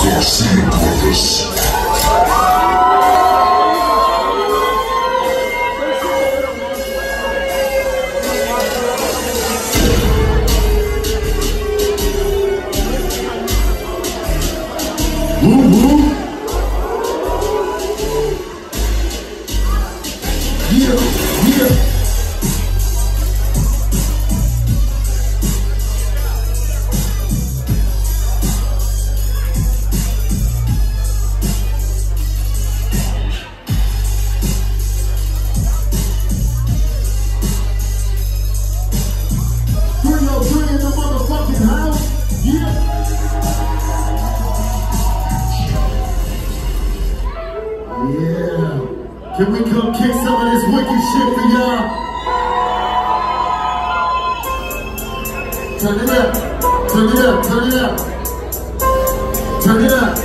Garcia Brothers. Can we come kick some of this wicked shit for y'all? Turn it up, turn it up, turn it up. Turn it up.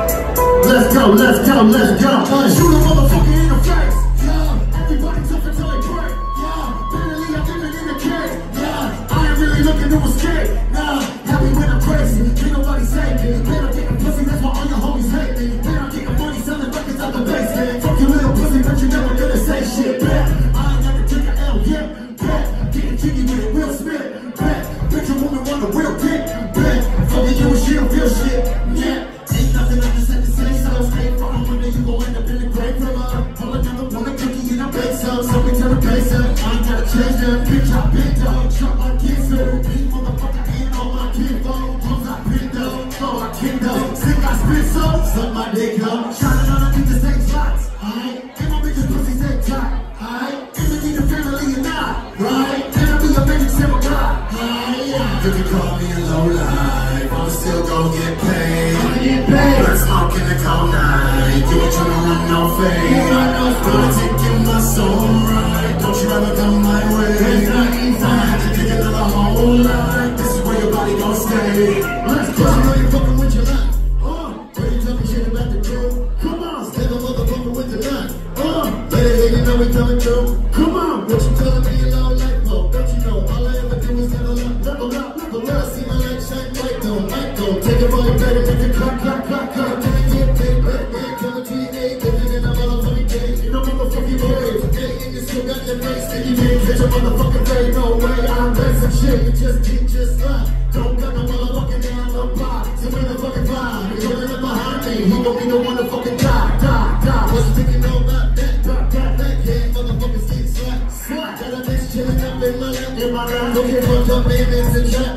Let's go, let's go, let's go. Shoot a motherfucker in the face. Yeah, everybody tough until they break. Yeah, barely I'm living in the cave. Yeah, I ain't really looking to escape. Nah, happy when I'm crazy. Can't nobody save me. Man, I'm getting pussy, that's why all your homies hate me. Man, I'm getting money selling records out the basement. Fuck you little pussy, but you never gonna say shit back. I ain't never take a L, yeah, back. Getting jiggy with it, Will Smith, back. Bitch, a woman want a real dick, back. Fucking you and she don't feel shit, yeah. Ain't nothing I just had to say, so stay from one day you gon' end up in the grave from her. Pull another one, a cookie and I bake some. So we tell the base up, I ain't gotta change them. Bitch, I been dog, chop my kids through. Beat motherfucker ain't on my kid phone. Close I been dog, throw my kingdom. Think I spit so, suck my dick up. Shining on, I need the same slots, alright? And my bitches pussy same tight, alright? And we need a family or not, right? And I be a baby samurai, alright? You can call me a low life, I'm still gon' get paid. Blood smoke in the cold night, you ain't tryna run no fade. Gonna take in my soul right, don't you ever come my way. I'ma have to dig another whole life, this is where your body gon' stay. Let's go. You know you fucking with your life. Where you talking shit about the crew? Come on, stay the motherfucker with the gun. Later, you know we coming through. Come on, what you telling me a long life for? Don't you know all I ever do is level up, level up, level up. See my light shine bright though, light though. Take it for your better, make it clap, clap, clap, clap. Take it, take it, man, coming to your name, living in a motherfucking game. You know motherfucking way. Today, and you still got your face, and you ain't catch a motherfucking day. No way, I'm dancing shit. You just keep just slide. Don't got no motherfucking alibi. So when the fucking fly, you're coming up behind me. He won't be the one to fucking die, die, die. What you thinking about that? Yeah, motherfuckers get slack. Got a bitch chillin' up in my lap. Looking for the babies and chat.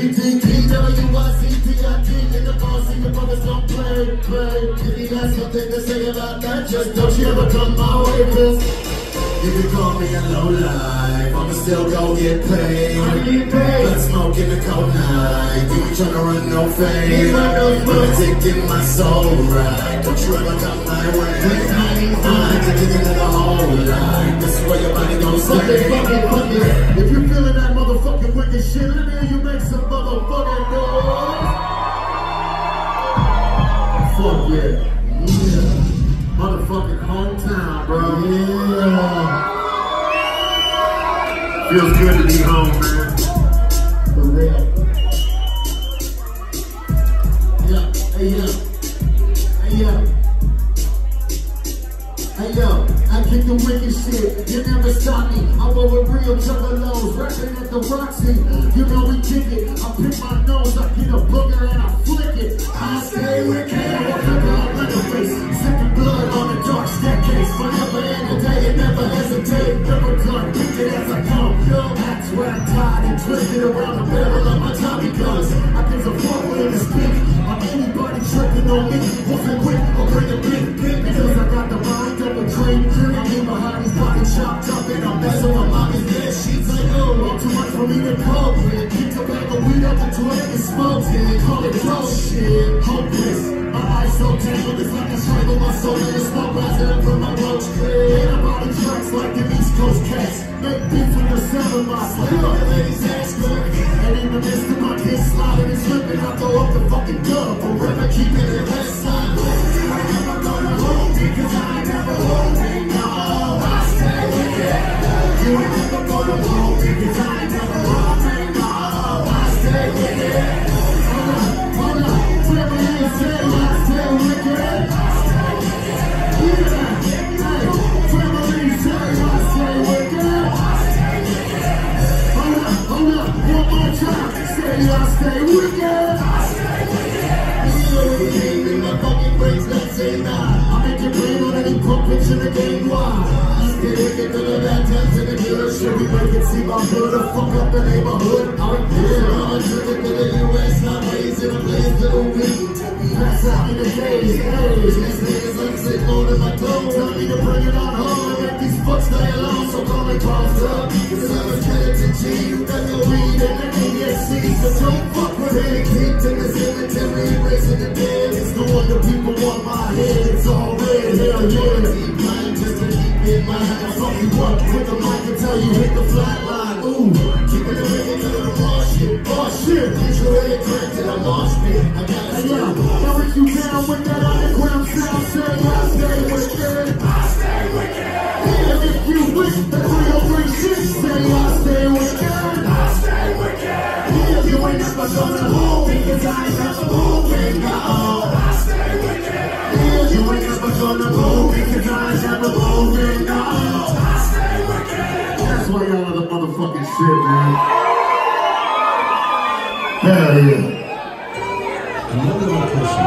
T-T-T-T-W-I-C-T-I-T. In the boss, and your brothers don't play. If you got something to say about that, just don't you ever come my way, cause you can call me a low life, I'ma still go get paid. Blood smoke in the cold night, you ain't tryna run no fade. Gonna take in my soul right, don't you ever come my way. I'ma have to dig another whole life, this is where your body gon' stay. Fuck it. If you feeling that motherfucking wicked shit, let me hear you make some motherfucking noise. Fuck yeah. Motherfucking hometown, bro. Yeah. Feels good to be home, man. For real. Yeah, hey yo. Hey yo. Hey yo, I kick the wicked shit. You never stop me. I roll with real juggalos, rapping at the Roxy. You know we kick it. I pick my nose, I get a booger and I flick it. I stay wicked. Second blood on the dark staircase. Forever and a day, and never hesitate. Never gun, kick it as I come. That's where I'm tied and twisted around the barrel of my Tommy guns. I give a fuck when to speak. I'm anybody tripping on me. Wolfing quick, I'll bring a big because I got the mind of a dream. I'm in behind these bodies chopped up and I'm messing with mommy's bed sheets. Like, oh, too much for me to cope with. Keep tobacco weed up the toilet and smokes it. Call it close shit. Hopeless. My eyes so tangled, it's like I strangle my soul in the smoke rising up from my roach clear. And I'm out of tracks like the East Coast cats. Make beats with the sound of my slip on the lady's ass quick. And in the midst of my kids sliding and slipping, I throw up the fucking gun. Forever keeping it west side. I'm never gonna hold me, cause I ain't never holding. No, I stay with it. You ain't never gonna hold me, cause I ain't never holding. No, I stay with it. Hold up, whatever you say. ain't I make it rain on any pump bitch in the game. Why? Get to the bad times in the dealership. We make it see my hood, fuck up the neighborhood. I'm here, I'm driven to the US. I'm raising a place little bit. Pass out in the days, these niggas like sitting on my toe. Tell me to bring it on home and make these fucks stay alone. So call me Boss Up, cause I'm a skeleton G. You got no weed and the ASC. So don't fuck with it, keep to the cemetery, raising the dead. It's no wonder people want my head, it's all red, hell yeah. Keep mine just to keep in mind. I fuck you up with the mic until you hit the flat line. Ooh, keeping it ready to the raw shit. Oh shit, get your head cracked in a mosh pit. I gotta stop. Now if you down with that underground sound, say I stay with it. I stay with it. And if you wish that 303 shit, say I stay with it. I stay with it. You ain't never gonna hold me, cause I ain't never moving, no. I stay with it. You ain't never gonna hold me, cause I ain't never moving, no. I stay with it. That's why y'all are the motherfucking shit, man. Hell yeah. Another question.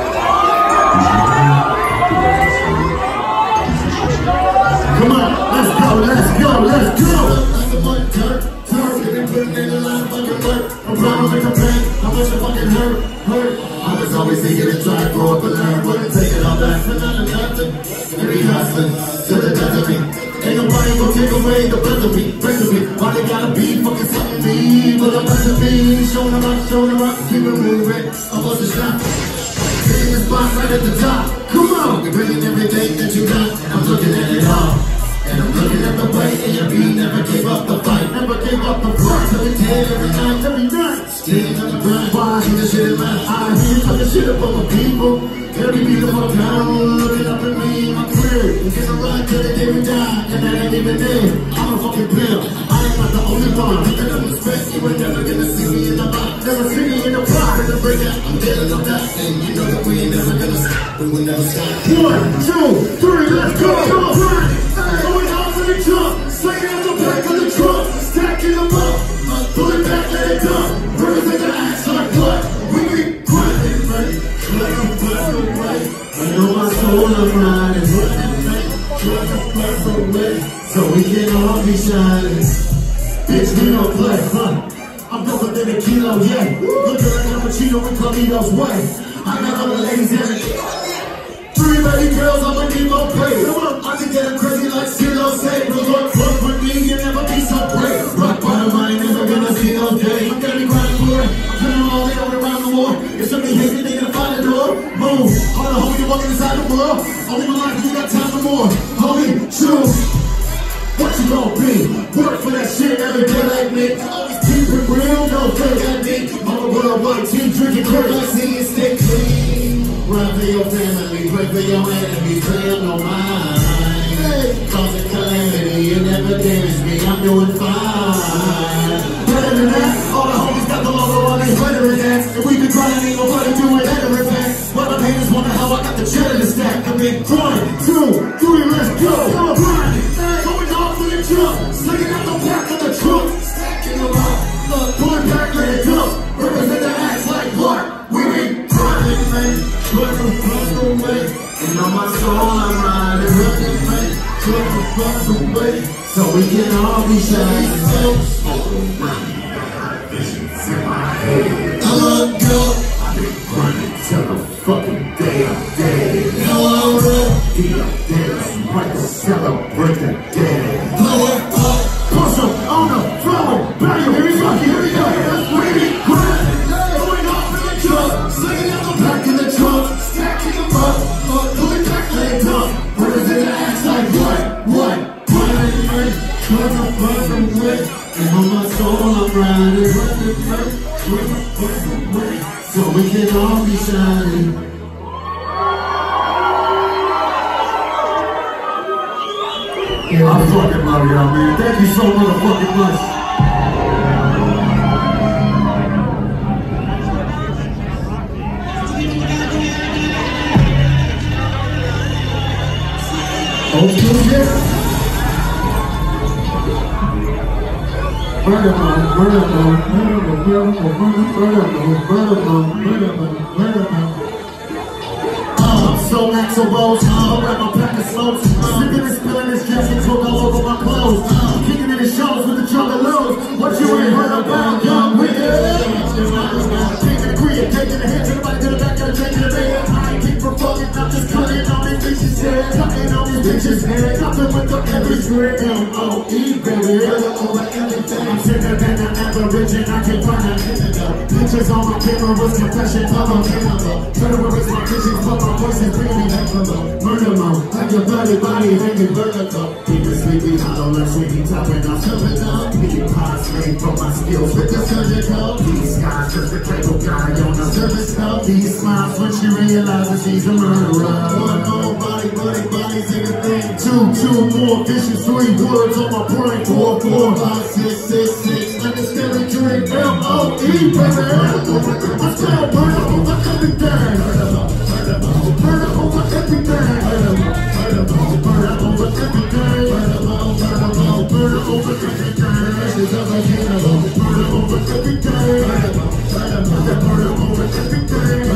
Come on, let's go, let's go, let's go! That's a butt turn, and put it in the line of fucking work. I'm proud of the campaign, I wish it fucking hurt. I was always thinking to try to grow up and learn, but I take it all back for none of nothing. Every hustling, to the death of me. Ain't nobody gonna take away the breath of me, Why they gotta be fucking something me? But I'm about to be, showing them up, keep it moving. I was a shot. Hitting the spot right at the top. Come on, you're bringing everything that you got. And I'm looking at it all. And I'm looking at the way A&B never gave up the fight. Never gave up the fight. Till it's dead every night. Staying on the grind. Why? Keep the shit in mind. I hear talking shit up on my people. Every beat of my town, looking up at me in my career. Get a ride till the day we die. And that ain't even there. I'm a fucking pill. I ain't not the only one. Look at them respect. You ain't never gonna see me in the box. Never see me in the box. In the breakout, I'm dealing on that. And you know that we ain't never gonna stop. We will never stop. 1, 2, 3, let's go. Going off in the trunk. Stacking out the back of the trunk. Stacking them up. Pull it back, let it dump. Burgers in the ass like blood. We be grinding, man. Like a blood away. I know my soul I'm riding. Like a blood away. So we can all be shining. Bitch, we don't play, I'm doper than a kilo, yeah. Looking like I'm a Cheeto and Carlito's way. I got all the ladies in it. 3 baby girls, I'ma need more praise. I can get them crazy like Skillo say. But work with me, you never be so brave. Rock bottom, I ain't never gonna see no day. I'm gonna be grinding for it. I'm putting all in around the world. If somebody hates me, they gonna find a door. Move, all the homie, you're walking inside the world. Only my life, you got time for more. Homie, choose. What you gon' be? Work for that shit every day like me. Always keep it real, no fake ID. I'm a worldwide team drinking curd. I see it stay clean. Run for your family, pray for your enemies, pay them no mind. Causing calamity, you never damage me, I'm doing fine. Better than that, all the homies got the logo on their sweater and that. If we been grinding, ain't nobody doing better in fact. While the haters wonder how I got the cheddar to stack. I'm in 1, 2, 3, let's go. Grinding, going off in the trunk, sticking out the back of the trunk, stacking them up, pulling back, let it go. Burgers in the ass like what? We been grinding, man. Trying to fuck away. And on my soul I'm riding, running, man. Trying to fuck away. So we can all be shining. Visions in my head. I'm go. I've been grinding till the fucking day of day. Now I'm real. Be up there, right to celebrate the day. Blow it up. Push up on the floor. Bang, here we go, here we go. We be grinding. Going off in the truck. Slinging out the back in the trunk. Stacking them up. Pulling back, let it dump. Burgers in the ass like what? Grinding, man. Trying to fuck away. And on my soul I'm riding. Running, man. Trying to fuck away. So we can all be shining. I fucking love y'all, man. Thank you so motherfucking much. Old school here. so Axl Rose. Got my pack of smokes. Sipping and spilling this gas and coke all over my clothes. Kicking in the shows with the juggalos. What you ain't heard about, young nigga? Taking the crib, taking the head to the right, to the back, got a drink in the bed. I ain't keep from fucking, I'm just cutting on these bitches' head. Cutting on these bitches' head. Nothing with the every square M-O-E, baby. Over everything. I'm sicker than the average and I can find an antidote. Pictures on my camera was confession of a cannibal. Try to erase my visions, but my voice is bringing me back from the murder mode. Like your body hanging vertical. Keep it sleepy, hollow, like sweetie top when I'm coming up. Being pie slave from my skills with the surgical. These guys just the cable guy on the surface stuff. He smiles when she realizes he's a murderer. One more body, sing a thing. Two more vicious, 3 words on my brain. 4, 5, 6, 6, like a scary drink. M-O-E, baby. I still burn over everything. Burn over everything. Burn over everything. Burn over everything. Ashes of a cannibal. Burn over everything. Burn over everything.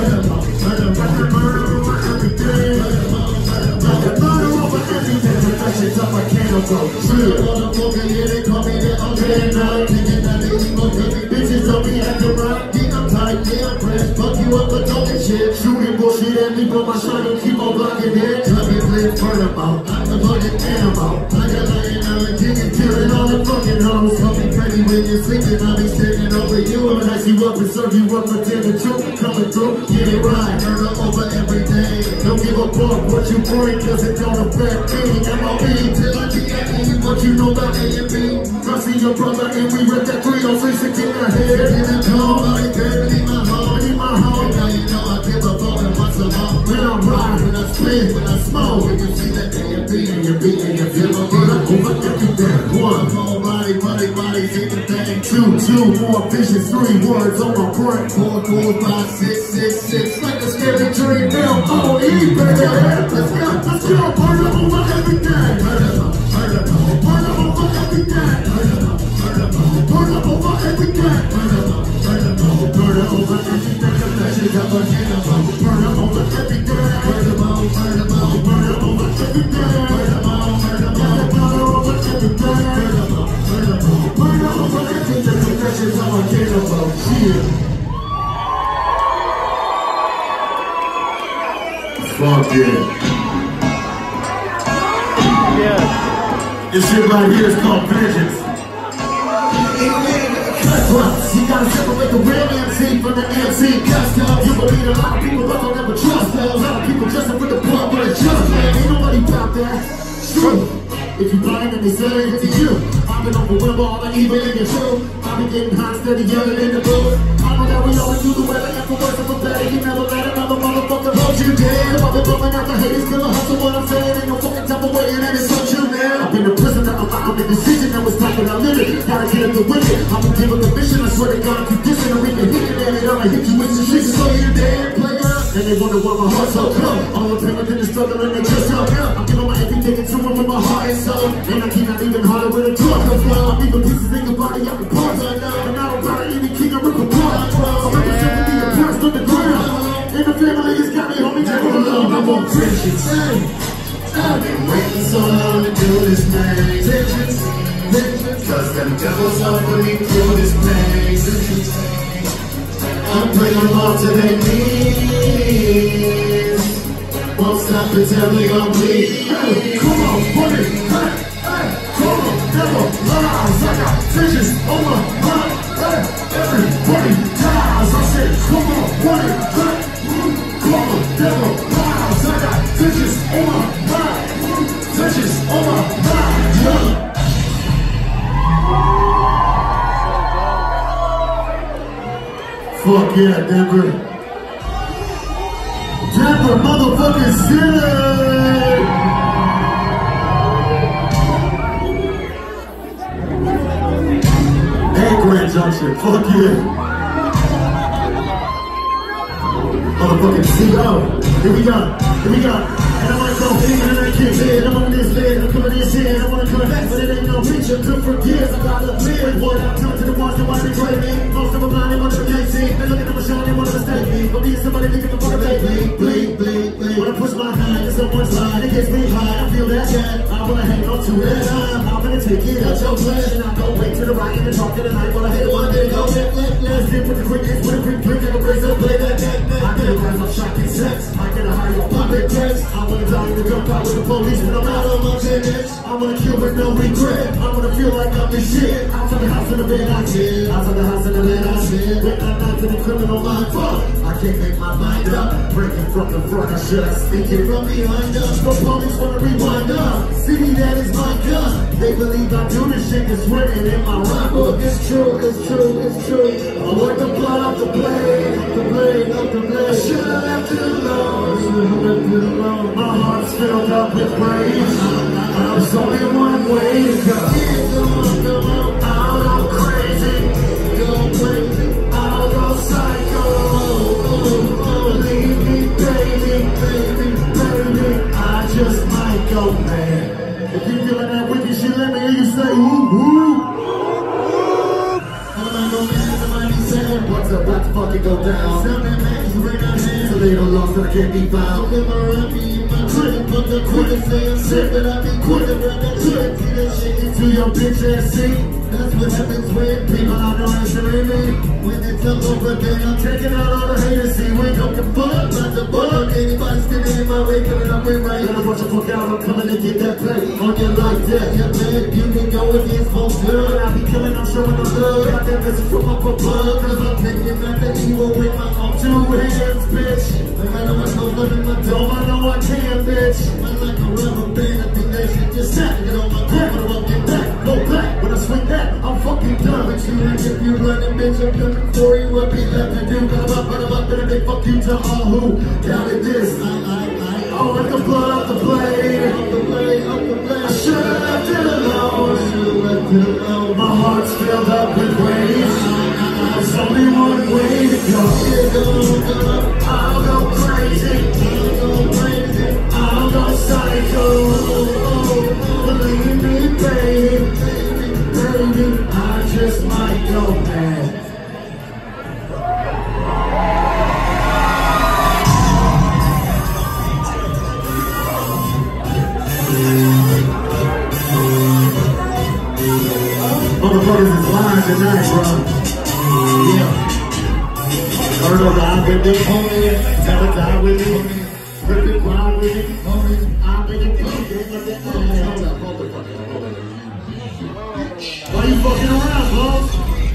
Ashes of a cannibal. Chill on the floor, yeah, they call me the okay night. Thinking that they emo baby bitches don't be acting right. Yeah, I'm tight, yeah, I'm fresh. Fuck you up, but don't get shit. Shooting bullshit at me, but my shot don't keep on blocking it. Tell me, please, burn about. I'm the fucking animal. I got lying out and kicking, killing all the fucking hoes. Call me pretty when you're sleeping, I'll be standing over you. I'ma ice you up and serve you up for 10 to 2. Coming through, get it right. Turn up over every day. Don't give a fuck what you bring, cause it don't affect me. M.O.E. till I get at you, what you know about A and B. I see your brother and we rip that 306 in your head. In the cold, I can't leave my home. Leave my home. Now you know I give a fuck and what's along. When I ride, when I split, when I smoke, when you see that A and B and you beat and you feel a burn over everything. 1 more body, take the thing. 2 more vicious, 3 words on my brain. 4, 5, 6, 6, like a scary dream. M.O.E, baby. Let's go, burn over everything. Burn over everything. Burn over everything. Burn over everything. Burn over everything. Ashes of a cannibal. Burn over everything. Burn over everything. Ashes of a cannibal. Fuck yeah. This shit right here is called vengeance. You gotta separate the real MC from the MC. You believe a lot of people, but don't ever trust them. A lot of people dressing for the pub, but it's just man. Ain't nobody about that. True. If you blind and they say it to you, I've been overwhelmed all the evil in your shoe. I've been getting hot, steady yelling in the booth. I know that we always do the weather and for worse and for better. You never let another motherfucker hold you down. I've been bumming out the haters, gonna hustle what I'm saying. Ain't no fucking type of way and it's so true now. I've been a prisoner, I'm out of the decision that was time that I live it. Gotta get up the wicked. I'm gonna give up the mission, I swear to God, keep dissing. I'm even hitting at it, I'ma hit you with some shit. So you damn player. And they wonder why my heart's so cold. All the pain within the struggle and they just up. I'm giving my everything to them with my heart and soul. And I keep not even harder with a talk of flow. I'm even pieces in your body, I'm the parts I know. And I don't bow to any king or rip apart. I'm representing the oppressed on the ground. And the family has got me, homie, take a look. I want vengeance. I've been waiting so long to do this, man. Vengeance, cause them devils offer me through this pain. I'm bringing them all to their knees. Won't stop until they gon' bleed. Hey, come on, buddy. Hey, come on, devil lies. I got vengeance on my mind. Hey, everybody dies. I said, come on, buddy. Hey, come on, devil lies. I got vengeance on my mind. Vengeance on my mind. Yeah. Fuck yeah, Denver. Denver, motherfucking city! And Grand Junction, fuck yeah. Motherfucking CO. Here we go. And I wanna go in and I can't say it. I'm on this bed, I'm coming this in. I wanna come back, but it ain't no picture. Good for years, I gotta live. Boy, I'm coming to the ones that wanna betray me. Most of them blind, they want to can't see. They look at them and show, they wanna mistake me. But me and somebody thinking the fucking take me. Bleed. When I push my that. I wanna hang on to that. I'm gonna take it out your flesh. And I go wait to the right and the talk to the night. Wanna hit one day, go let's get with the quickest, with a quick drink and a brace up, play that. I get a rise of shocking sex. I get a high on pocket text. I wanna die in the jump out with the police when I'm out on my business. I wanna kill with no regret. I wanna feel like I'm the shit. Out of the house in the bed I did. Out of the house in the bed I did. With that knife to the criminal mind. Fuck, I can't make my mind up. Breaking from the front, I should have speaking from behind us. The police wanna rewind up. See me, that is my gun. They believe I do this shit that's written in my rhyme book. It's true, it's true, it's true. I want the blood off the blade, the blade, off the blade. I should have left it alone. Should have left it alone. My heart's filled up with rage. There's only one way to go. I'll go crazy, go crazy. I'll go psycho. Leave me, baby, baby, baby. I just might go mad. If you feeling that wicked shit, let me hear you say woo woo. I'm not gonna man, somebody said what's about to fucking go down. Something makes you bring our hands. So they don't lost and I can't be found. Live around me in my crib, but the quicker say I'm sick, but I be quick around that trip. See that shit into your bitch ass seat. That's what happens when people I know answering me. When it's up over there, I'm taking out all the haters. See, we don't give a fuck about the bug. Anybody standing in my way, coming up with right. Gotta watch the fuck out, I'm coming to get that play. On your like that, yeah man, you can go against folks good. I be killing, I'm showing the love. Got that message from up above. Cause I'm taking back the evil with my own two hands, bitch. Like I know I'm so loving my dome, I know I can, bitch. I'm like a rubber band, I think that shit just sat. Get on my back, but I won't get back. Go back, when I swing that, I'm fucking done. But you like if you running, bitch, I'm coming for you. What be left to do? Put 'em up, and a big fuck you to all who doubted this. Oh, with the blood off the blade, off the blade, off the blade. I should've left it alone, should've left it alone. My heart's filled up with rage. There's only one way to go. I'll go crazy, I'll go crazy, I'll go psycho. Believe me, baby, baby, I just might go mad. Motherfuckers is lying tonight, bro. Yeah. Heard of ride with me, homie. Never die with me. Rip it, grind with me, homie. I'm in the club, get my dick. Hold up. Why you fucking around, bro?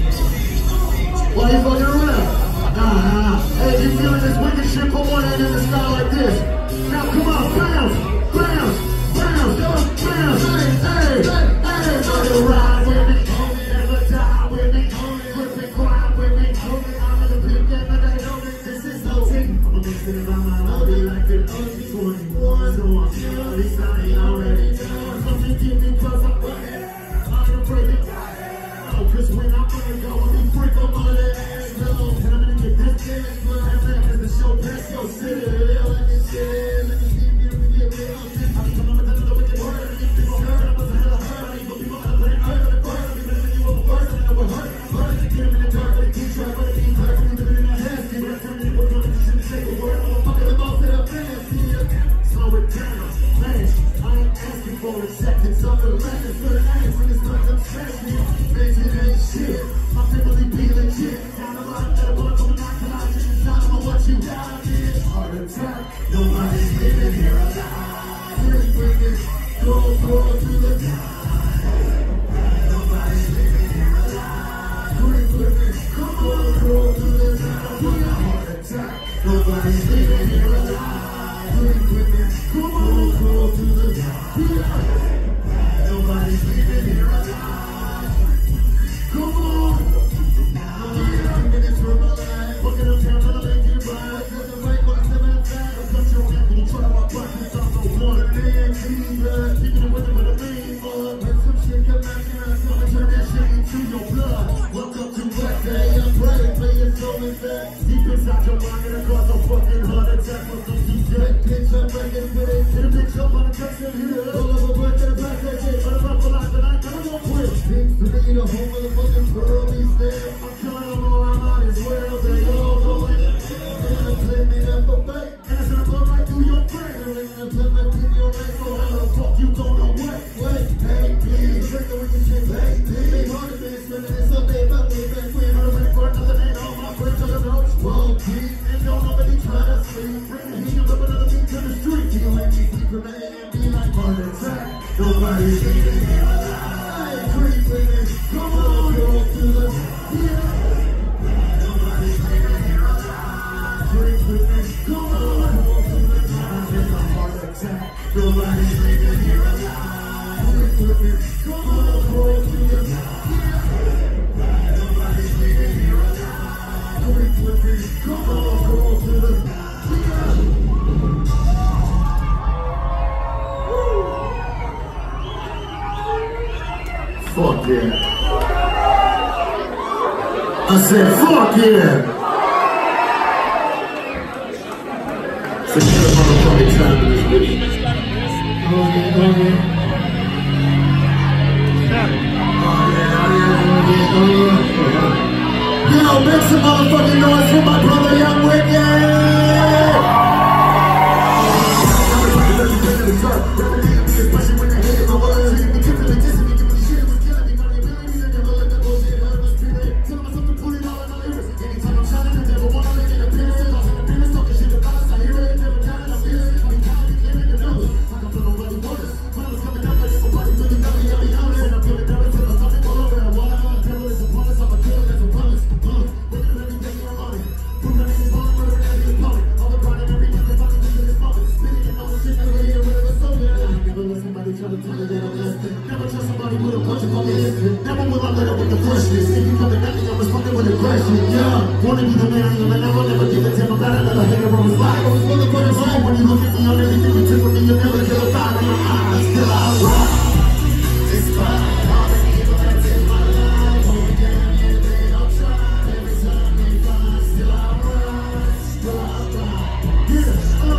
Why you fucking around? Nah. Hey, you feeling this wicked shit? Put one hand in the sky like this. Now come on, bounce, bounce, bounce, bounce. Hey, never ride with me. Never die with me. Rip it, grind with me. I'm in the pink and the this is no thing. I'm gonna mix it around my body like the 21. So I'm sure this night already done. Something give me cause I'm running. I'm afraid to die. Oh, cause when I'm gonna go, I'm gonna freak on all that ass. And I'm gonna get this dance. And that's the show, let's go sit it. Let me shit. Let me see if you can get real. I'm coming with another wicked word. People heard, I was a hell of a hurt. But people have put it hurt. But it burns. I've been living you over worse. And I will hurt. Get them in the dark, but it keeps trying. But it keeps hurt. I'm living in my head. Get it from me. We're going to shouldn't say a word. I'm fucking the boss that I've been. Slow it down. Man, I ain't asking for acceptance of the lessons. For the ass when it's not obsession. Bitch, it ain't shit. My family be legit. Down the line, better put up on the knock. And I just decide on what you got. Heart attack. Nobody's living here alive. Bring it. Go through the night. Nobody's living here alive. Bring it. Come on, go through the night. Heart attack. Nobody's living here alive. Bring it. Come on, go through the night. Nobody's living here alive. Come on. I'm minutes from my life. Fucking uptown, trying to make it right. Doesn't break what I'm never inside. I got your hand when you try to walk back. It's all no one. Keeping it with it with a mean mug. When some shit come back and I'm gonna turn that shit into your blood. Welcome to Black Day. I'm praying for your soul and back. Deep inside your mind, gonna cause a fucking heart attack. Welcome to Jack. Bitch, I'm breaking with. Hit a bitch up on the touchdown here. Pull up a bunch of the back that shit. But I'm up for life, but I never gonna quit. Big three, the whole motherfucking world is there. I'm killing them all, I might as well. They all going. And I'm me up a bait. And it's gonna blow right through your brain. And I'm putting my in your face. So how the fuck you Fuck yeah. I said, fuck yeah. It's a good motherfucking time in this video. Yo, make some motherfucking noise for my brother Young Wicked. Never trust somebody with a bunch of fucking history. Never will I let up with the freshness. If you come at me, I'm responding with aggression. Yeah, wanna be the man, and I never give it to him. Better than a hater on his life. Motherfuckers home when you look at me on everything you took from me. You never get a thought in my eyes. Still I rock. It's fine. All the people that's in my life. Hold me down, yeah, they don't try. Every time they find, still I rise. Still I ride. Yeah,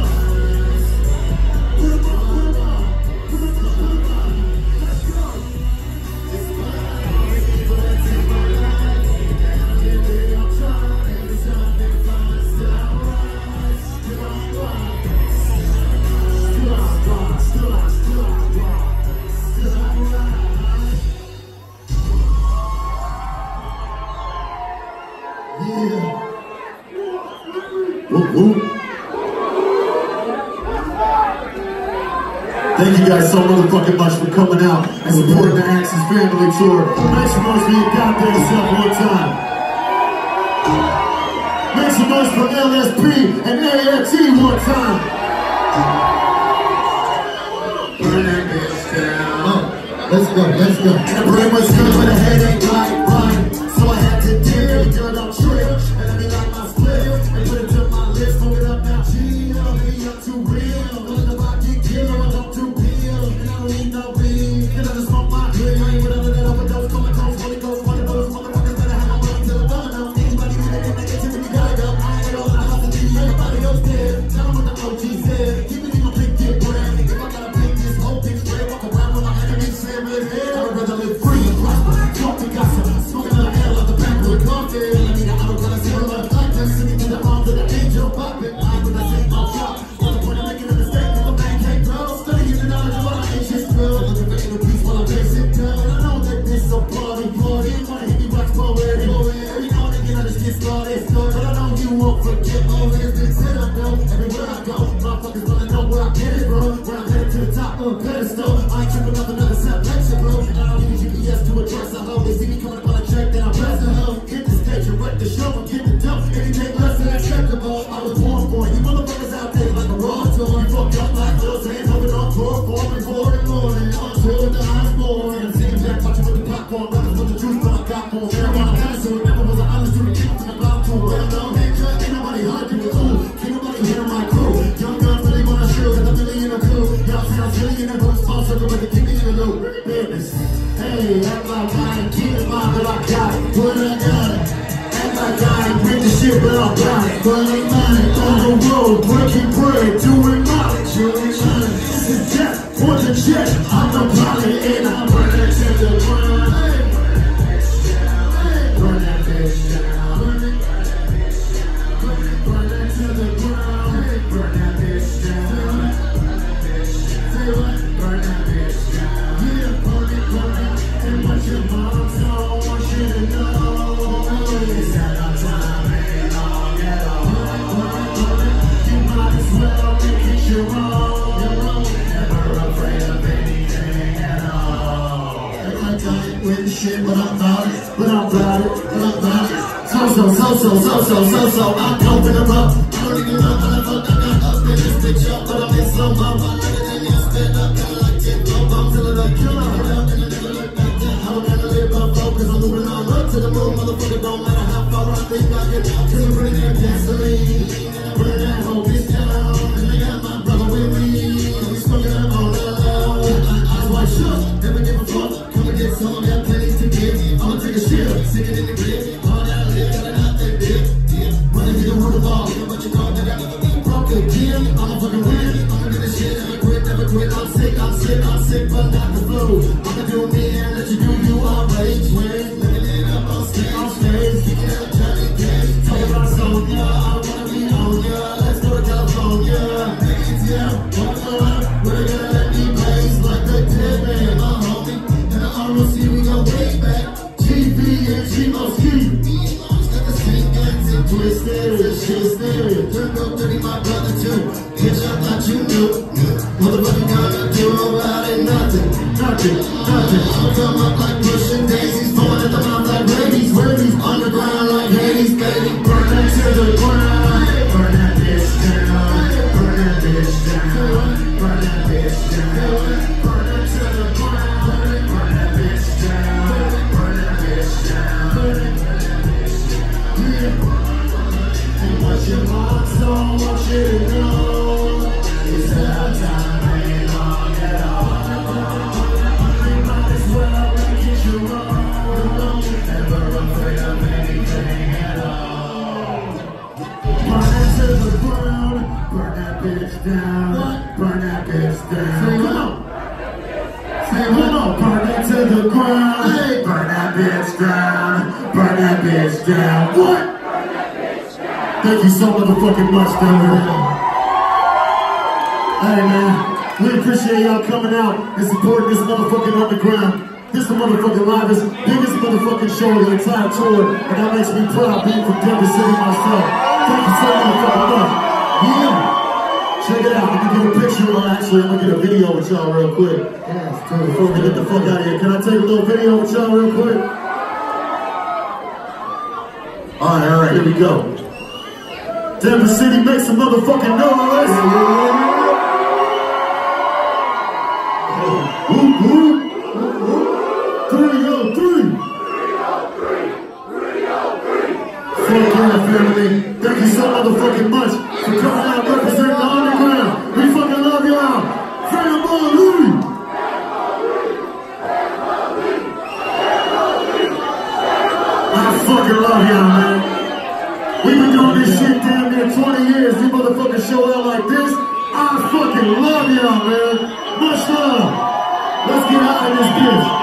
Thank you guys so motherfucking much for coming out and supporting the Axis Family Tour. Make some noise for your goddamn self one time. Make some noise for LSP and AFT one time. Burn that bitch down. Let's go, let's go. And pretty much good with a headache like right. So I had to deal, girl, don't trip. And let me light my split and put it to my lips. Hold it up now, G, baby, I'm too real. One of I get killed, I don't do pill. And I don't need no weed, and I just smoke my hood. I ain't with other that overdose, comatose, Holy Ghost, one of those motherfuckers that I have my money till the bone out. Anybody who didn't make it to me, you gotta go. I ain't all in the house, and everybody else dead. Tell them what the OG said. Keep it in my big dick brand. If I gotta pick this whole big spread, walk around with my enemies, slam with head. I would rather live free and prosper. Talk to gossip, smoking a hell out the back with a coffee. I need an auto color, zero love, like that. Singing to the arms of the angel popping. I would not take no shot. What's the point of making a mistake? If a man can't grow, studying the knowledge of all I ain't just real. Looking for inner peace while I'm basic girl. And I know that this a party. Wanna hit me watch forward. Every now and again I just get started. But I know you won't forget all this been set up though. Everywhere I go, motherfuckers wanna know where I get it, bro. When I'm headed to the top of a pedestal, I ain't tripping off another selection, bro. And I don't need a GPS to address a hoe. They see me coming up on a track, then I press a hoe. Hit the stage and wreck the show and get the dope. Anything less than acceptable, I was born for it. You motherfuckers out there like a raw toy. You fucked up like those hands holding on tour, forming for the morning. Until the eyes born. And I'm sitting back watching with the popcorn. Rappers with the juice, but I got more. Marijuana dinosaur, never was an honest student. Keep from the block tour. Well known, ain't nobody hunting with ooh. Can't nobody hit on my crew. Young guns really wanna shoot, and I'm really in a clue. Y'all sound silly in the boots, small circle, but they keep me in the loop. Business. Hey, act like I ain't getting mine, but I got it. But I got it. Act like I ain't with the shit, but I got it. But ain't mine. On the road, breaking bread, doing knowledge. You ain't mine. This is death for the jet. I'm the pilot, and I'm burning to the ground. Burn that bitch down. Burn that to the ground. Burn that bitch down. Burn that bitch down. Yeah, burn it. And what your mom told, want you to know. It's that our time ain't long at all. You might as well make it your own. shit, but I'm about it. But I'm about it, but I'm about it. So, I'm open them up. I don't even know how the fuck I got up in this bitch up, but I'm in slow mo. I look at them, you spin up, kinda like 10 flow. I'm feeling like killer. Get out and the nigga look back down. I don't gotta live by flow, cause I'm moving on up to the moon. Motherfucker, don't matter how far I think I can. Cause I'm bringing that gasoline. Burn that whole bitch down. And I got my brother with me. And we smoking up on the low. Eyes wide shut, never give a fuck. Come and get some, got plenty to give. I'ma take a shit, stick it in the grip. All that I live, got it out there, dip. Running to the root of all. But you know that I never be broke again. I'ma fucking win. I'ma do this shit, never quit, never quit. I'm sick, but not the flu. I'ma do me and let you do you all right. Swing, living it up on stage. Kicking out Johnny Cash. Talk about Sonya, I wanna be on ya. Let's go to California. Yeah, wanna go out, where they gonna let me blaze like the dead man, my homie. And the ROC, we go way back. GV and G-Mo-Ski. Twisted, turned up 30, my brother too. Bitch, I thought you knew. Motherfucker gonna do about it, nothing. I'm coming up like pushing daisies, falling at the mouth like rabies. Underground like Hades, baby. Burn that to the ground. Burn that bitch down. Burn that bitch down. Burn that bitch down. Burn that to the ground. Burn that bitch down. Burn that bitch down. What your mom's don't want you to know is that our time ain't long at all. You might as well make it your own. Never afraid of anything at all. Burn it to the ground. Burn that bitch down. Burn that bitch down. Say come on. Burn it to the ground. Burn that bitch down. Burn that bitch down. What? Thank you so motherfucking much, dude. Hey, man, we appreciate y'all coming out and supporting this motherfucking underground. This is the motherfucking livest, biggest motherfucking show of the entire tour, and that makes me proud being from Denver City myself. Thank you so motherfucking much. Yeah. Check it out. I'm gonna get a picture, actually, I'm gonna get a video with y'all real quick. Before we get the fuck out of here. Can I take a little video with y'all real quick? All right, here we go. Denver City, make some motherfucking noise! Whoop, whoop. 303! 303! Fuck yeah, family. Thank you so motherfucking much for coming out representing the underground. We fucking love y'all. Family! I fucking love y'all, man. We've been doing this shit damn near 20 years. You motherfuckers show out like this. I fucking love y'all, man. Much love. Let's get out of this bitch.